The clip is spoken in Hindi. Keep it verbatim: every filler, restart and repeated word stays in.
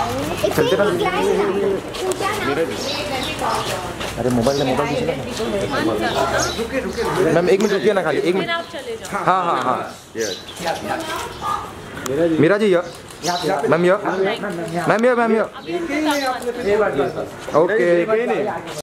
चलते ना। अरे मोबाइल मोबाइल मैम एक मिनट रुकिए ना, खाली एक मिनट। हाँ हाँ हाँ मेरा जी या मैम या मैम या मैम या ओके।